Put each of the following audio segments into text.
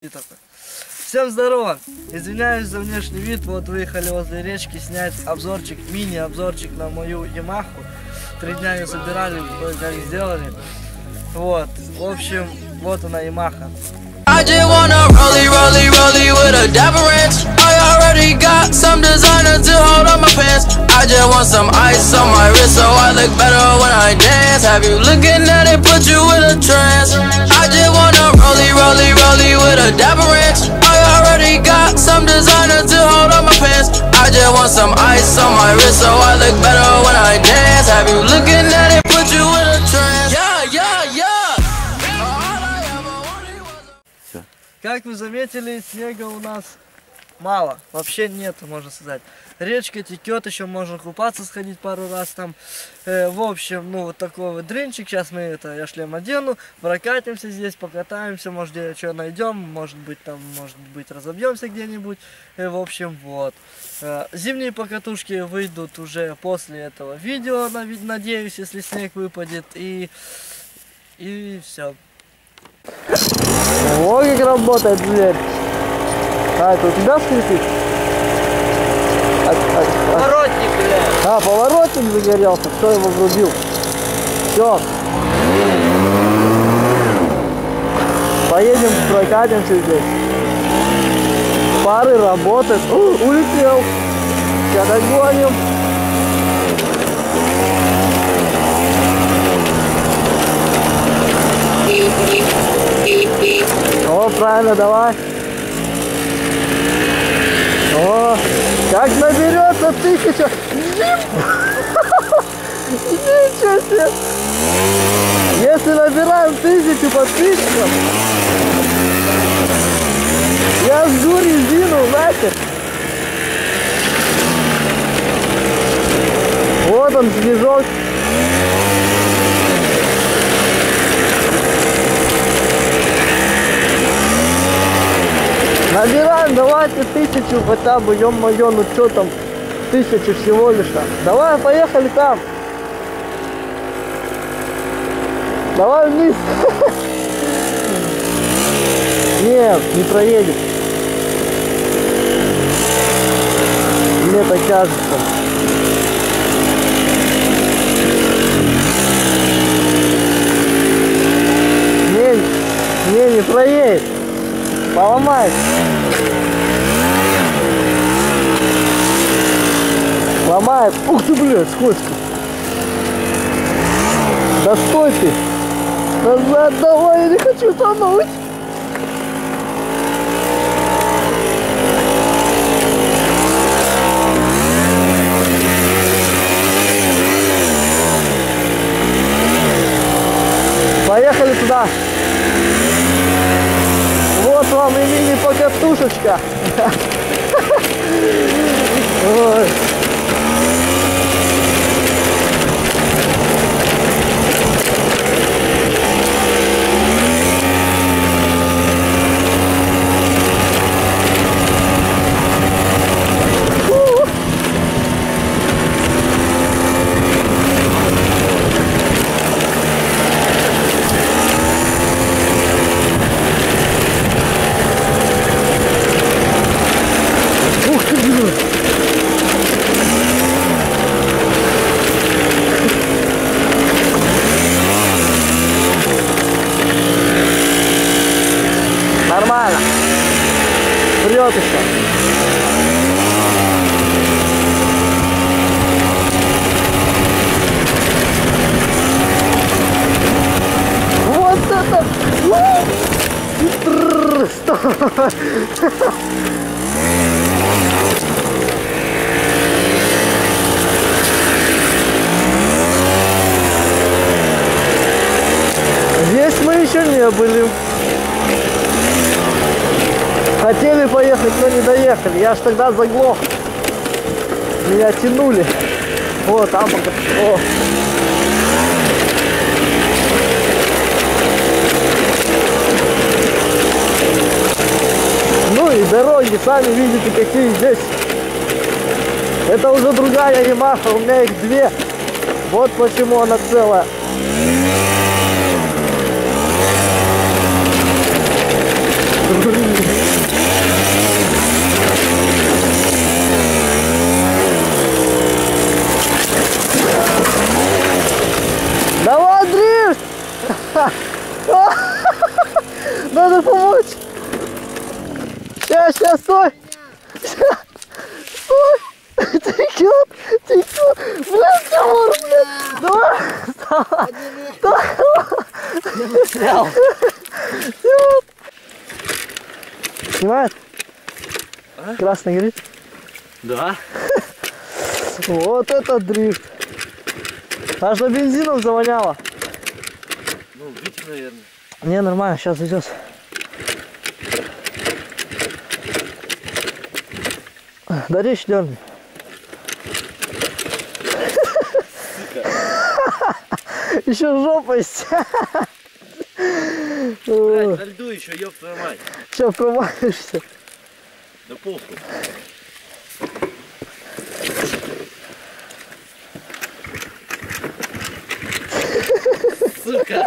Всем здорово! Извиняюсь за внешний вид, вот выехали возле речки снять обзорчик, мини-обзорчик на мою Ямаху. 3 дня ее собирали, только их сделали. Вот, в общем, вот она Ямаха. I just wanna rollie with a dapper ranch. I already got some designer to hold on my pants. I just want some ice on my wrist so I look better when I dance. Have you looking at it, put you in a trance. I just wanna rollie with a dapper ranch. I already got some designer to hold on my pants. I just want some ice on my wrist so I look better when I dance. Have you looking at it, put you in a trance. Yeah. Как вы заметили, снега у нас мало, вообще нету, можно сказать. Речка текет, еще можно купаться, сходить пару раз там. В общем, ну вот такой вот дрынчик. Сейчас мы я шлем одену, прокатимся здесь, покатаемся, может где что найдем, может быть разобьемся где-нибудь. В общем, вот. Зимние покатушки выйдут уже после этого видео, надеюсь, если снег выпадет, и все. О, как работает дверь. А, это у тебя скрипит? Поворотник, блядь. А, поворотник загорелся, кто его врубил? Все. Поедем, прокатимся здесь. Пары работают. Улетел. Сейчас догоним. О, правильно, давай. О, как наберется 1000. Ничего себе. Если набираем 1000 подписчиков, я жду резину, знаете. Вот он, снежок. Набираем, давайте 1000 хотя бы, ё-моё, ну что там, 1000 всего лишь. Давай, поехали там. Давай вниз. Нет, не проедет. Мне так кажется. Не проедет. Поломает. Ломает. Ух ты, блядь, скользко. Да стой ты. Назад давай, я не хочу тонуть. Поехали туда. Вот вам и мини-покатушечка. Ой. Нормально. Вперед еще. Вот это. Здесь мы еще не были. Хотели поехать, но не доехали. Я ж тогда заглох. Меня тянули. Вот, там пока. О. Ну и дороги, сами видите, какие здесь. Это уже другая Ямаха, у меня их 2. Вот почему она целая. Сейчас, стой! Стой! Текет! Блядь, Тимур, блядь! Давай! Давай! Снимает? Красный горит? Да. Вот это дрифт! Аж на бензином завоняло. Ну, видите, наверное. Не, нормально, сейчас идет. Да речь дерни. Еще жопа есть. Блядь, на льду еще, ёб твою мать. Че, провалишься? Да похуй. Сука.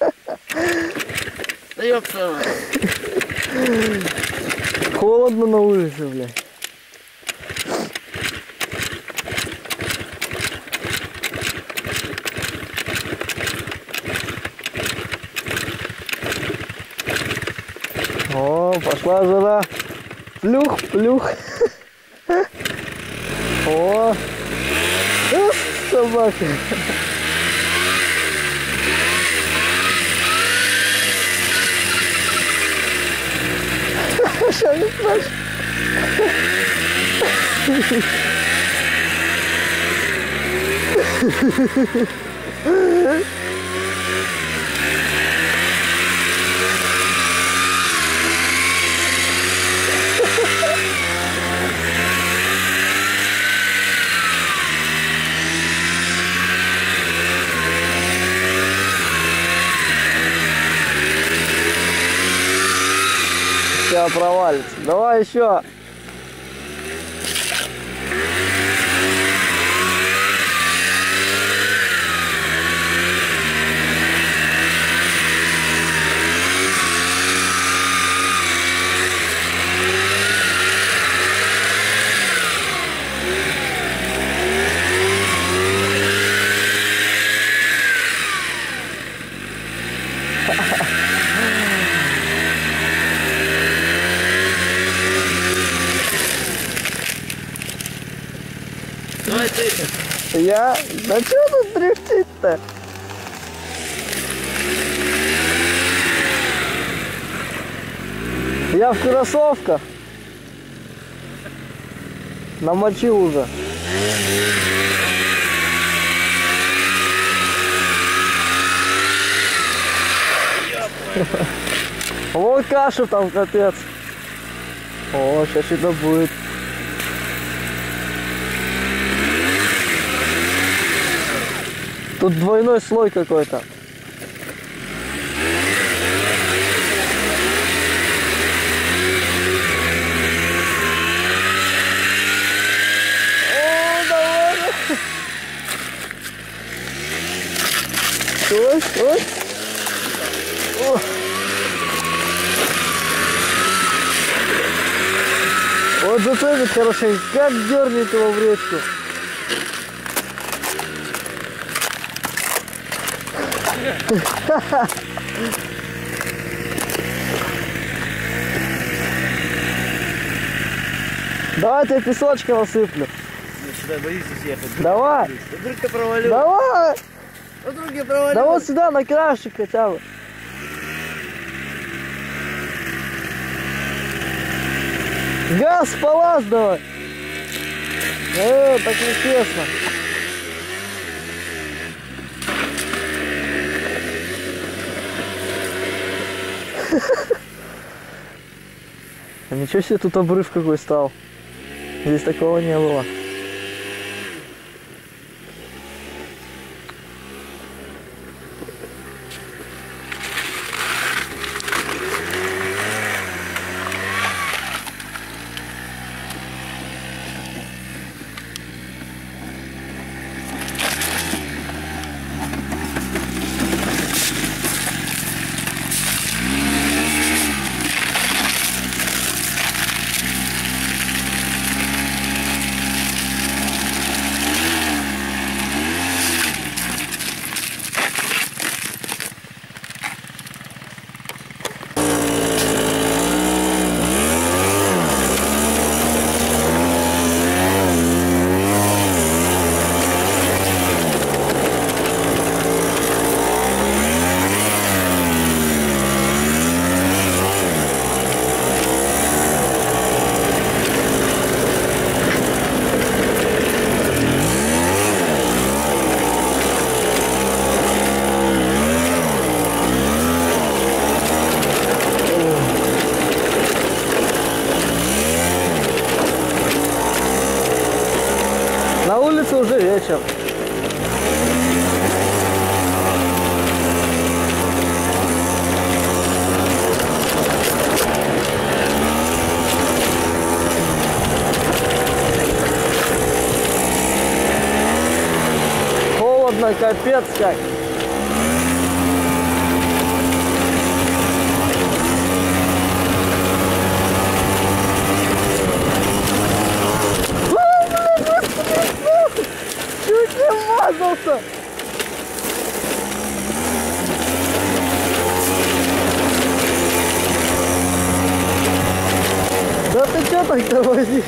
Да ёб твою мать. Холодно на улице, блядь. О, пошла жара. Плюх, плюх. О, собака. Сейчас не плачь. Сейчас провалится. Давай еще. Давай ты. Я? Да что тут дрифтить-то? Я в кроссовках. Намочил уже. Вот каша там, капец. О, сейчас что-то будет. Тут двойной слой какой-то. О, давай. Стой, стой. О. Вот зацепит хорошо, как дернет его в речку. Давай я песочка насыплю. Сюда боюсь съехать. Давай. Вдруг ты провалил. Давай. Вдруг я провалил. Да вот сюда, на краешек хотя бы. Газ, палас давай. Так нечестно. А ничего себе, тут обрыв какой стал. Здесь такого не было. улице уже вечер. Холодно, капец как. Чуть не вмазался! Да ты чё так тормозишь?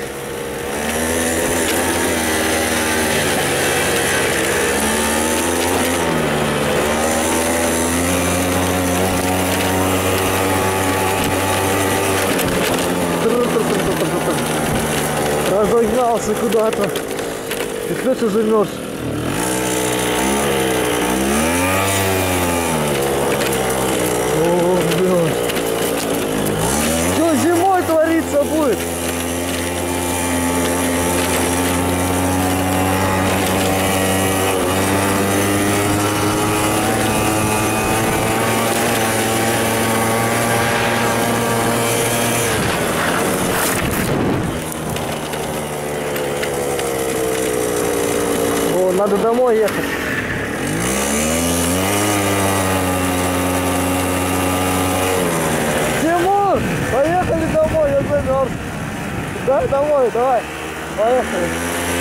Разогнался куда-то. И хоть уже замерз. О, блядь. Что зимой твориться будет? О, надо домой ехать. Тимур, поехали домой, я замерз. Да, домой, давай, поехали.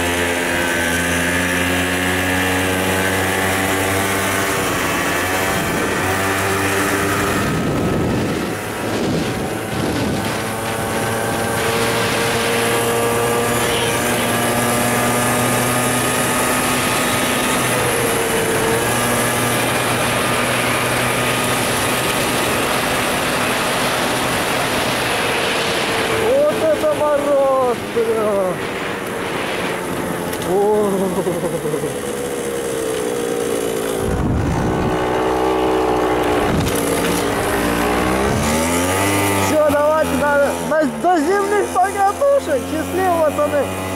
Вот это мороз, бля. О. Все, давайте до зимних покатушек. Счастливо, пацаны.